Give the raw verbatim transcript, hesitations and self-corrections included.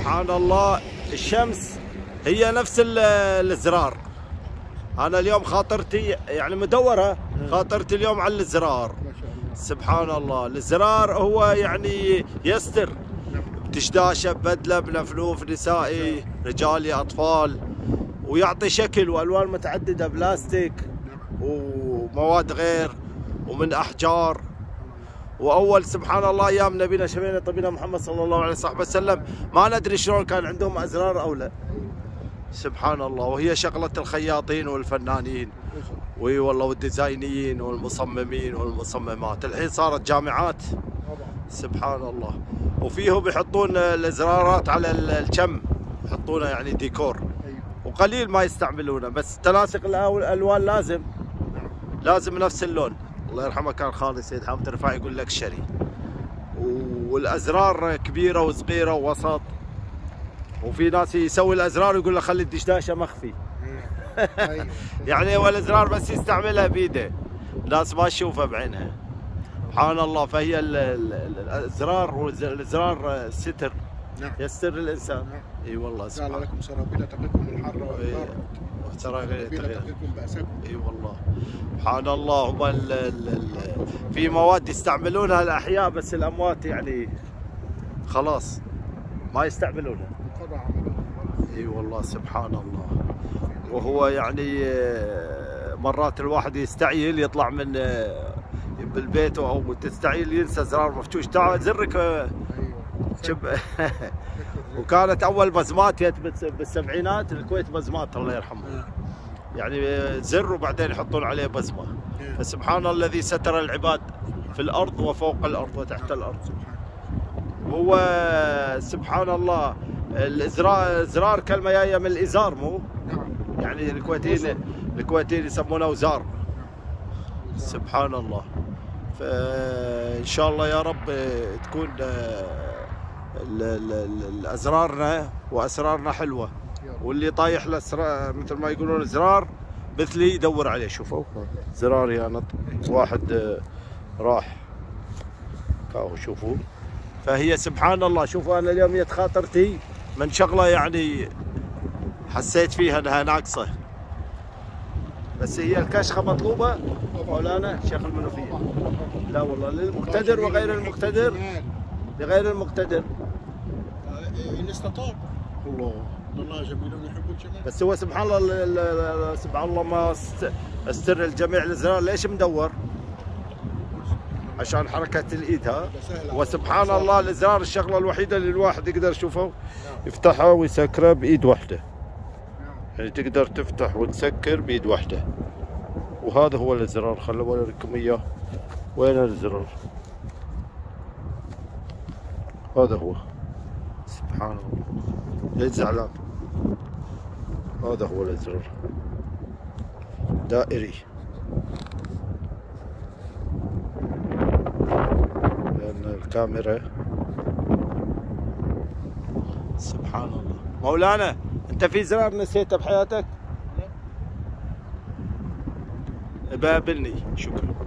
سبحان الله. الشمس هي نفس الزرار. انا اليوم خاطرتي يعني مدوره، خاطرتي اليوم على الزرار. سبحان الله. الزرار هو يعني يستر بدشداشه، ببدله، بلفلوف نسائي، رجالي، اطفال، ويعطي شكل والوان متعدده، بلاستيك ومواد غير ومن احجار. واول سبحان الله ايام نبينا شفينا طبينا محمد صلى الله عليه وسلم ما ندري شلون كان عندهم ازرار او لا. سبحان الله. وهي شغله الخياطين والفنانين وي والله والديزاينيين والمصممين والمصممات. الحين صارت جامعات. سبحان الله. وفيهم يحطون الازرارات على الكم، يحطونه يعني ديكور، وقليل ما يستعملونه، بس تناسق الالوان لازم لازم نفس اللون. الله يرحمه كان خالي سيد حامد الرفاعي يقول لك شري. والازرار كبيره وصغيره ووسط. وفي ناس يسوي الازرار ويقول له خلي الدشداشه مخفي. يعني هو الازرار بس يستعملها بيده، الناس ما تشوفها بعينها. سبحان الله. فهي الازرار والازرار ستر، يستر الانسان. اي والله. سبحان الله. لكم سرابيل تقيكم الحر والبرد، سرابيل تقيكم باسكم. اي والله. سبحان الله. هم ال ال في مواد يستعملونها الاحياء، بس الاموات يعني خلاص ما يستعملونها. اي والله. سبحان الله. وهو يعني مرات الواحد يستعيل يطلع من بالبيت او تستعيل ينسى زرار مفتوش، تعال زرك شب. وكانت اول بزمات بالسبعينات الكويت بزمات الله يرحمه، يعني زر وبعدين يحطون عليه بزمه. فسبحان الله الذي ستر العباد في الارض وفوق الارض وتحت الارض. هو سبحان الله. الازرار زرار كلمه جايه من الازار، مو يعني الكويتيين الكويتيين يسمونه وزار. سبحان الله. فان شاء الله يا رب تكون ازرارنا واسرارنا حلوه، واللي طايح له مثل ما يقولون زرار مثلي يدور عليه. شوفوا زراري انا واحد راح كاو، شوفوا. فهي سبحان الله. شوفوا انا اليوم جت خاطرتي من شغله يعني حسيت فيها انها ناقصه، بس هي الكشخه مطلوبه مولانا شيخ المنوفيه. لا والله للمقتدر وغير المقتدر، لغير المقتدر ان استطاع. الله الله جميل يحب الجمال. بس هو سبحان الله سبحان الله ما استر الجميع الازرار. ليش مدور؟ عشان حركه الايد ها. وسبحان الله الازرار الشغله الوحيده اللي الواحد يقدر يشوفه يفتحها ويسكره بايد واحده، يعني تقدر تفتح وتسكر بايد واحده. وهذا هو الازرار. خلوا اوريكم اياه. وين الزرار؟ هذا هو. سبحان الله. ليش زعلان؟ هذا هو الازرار دائري، لأن الكاميرا. سبحان الله. مولانا انت في زرار نسيته بحياتك؟ بابلني. شكرا.